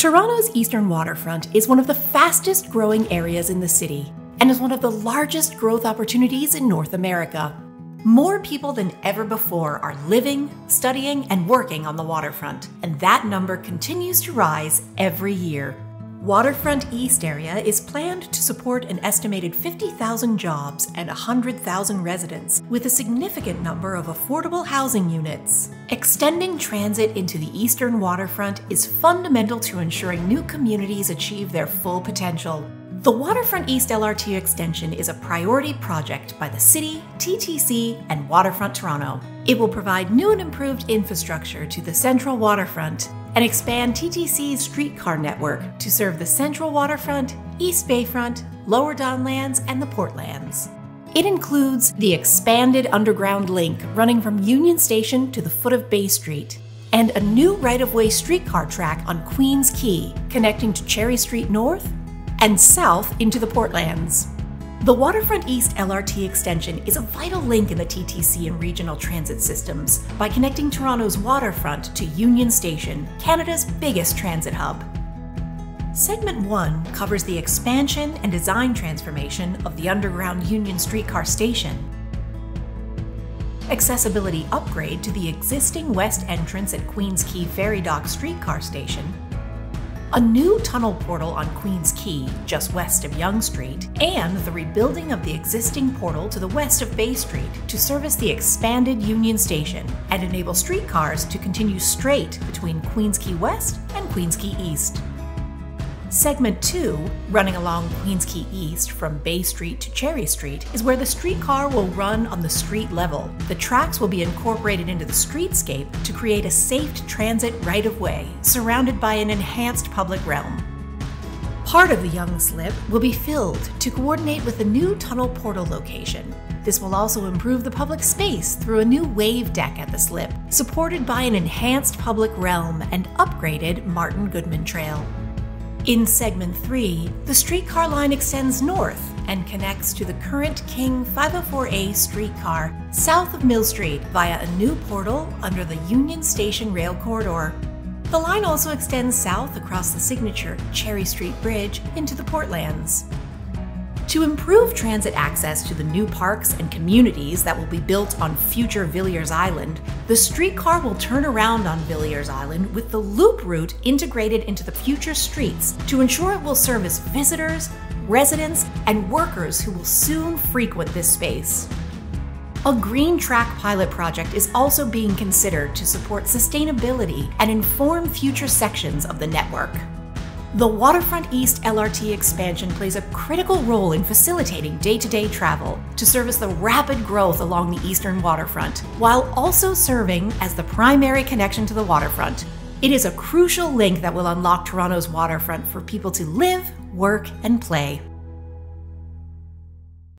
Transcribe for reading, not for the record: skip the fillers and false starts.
Toronto's eastern waterfront is one of the fastest growing areas in the city and is one of the largest growth opportunities in North America. More people than ever before are living, studying, and working on the waterfront, and that number continues to rise every year. Waterfront East area is planned to support an estimated 50,000 jobs and 100,000 residents, with a significant number of affordable housing units. Extending transit into the eastern waterfront is fundamental to ensuring new communities achieve their full potential. The Waterfront East LRT extension is a priority project by the City, TTC, and Waterfront Toronto. It will provide new and improved infrastructure to the central waterfront and expand TTC's streetcar network to serve the Central Waterfront, East Bayfront, Lower Donlands, and the Portlands. It includes the expanded underground link running from Union Station to the foot of Bay Street, and a new right-of-way streetcar track on Queens Quay, connecting to Cherry Street North and south into the Portlands. The Waterfront East LRT extension is a vital link in the TTC and regional transit systems by connecting Toronto's waterfront to Union Station, Canada's biggest transit hub. Segment 1 covers the expansion and design transformation of the underground Union streetcar station, accessibility upgrade to the existing west entrance at Queens Quay Ferry Dock streetcar station, a new tunnel portal on Queens Quay, just west of Yonge Street, and the rebuilding of the existing portal to the west of Bay Street to service the expanded Union Station and enable streetcars to continue straight between Queens Quay West and Queens Quay East. Segment 2, running along Queens Quay East from Bay Street to Cherry Street, is where the streetcar will run on the street level. The tracks will be incorporated into the streetscape to create a safe transit right-of-way, surrounded by an enhanced public realm. Part of the Yonge Slip will be filled to coordinate with the new tunnel portal location. This will also improve the public space through a new wave deck at the slip, supported by an enhanced public realm and upgraded Martin Goodman Trail. In Segment 3, the streetcar line extends north and connects to the current King 504A streetcar south of Mill Street via a new portal under the Union Station rail corridor. The line also extends south across the signature Cherry Street Bridge into the Portlands. To improve transit access to the new parks and communities that will be built on future Villiers Island, the streetcar will turn around on Villiers Island with the loop route integrated into the future streets to ensure it will service visitors, residents, and workers who will soon frequent this space. A green track pilot project is also being considered to support sustainability and inform future sections of the network. The Waterfront East LRT expansion plays a critical role in facilitating day-to-day travel to service the rapid growth along the eastern waterfront, while also serving as the primary connection to the waterfront. It is a crucial link that will unlock Toronto's waterfront for people to live, work, and play.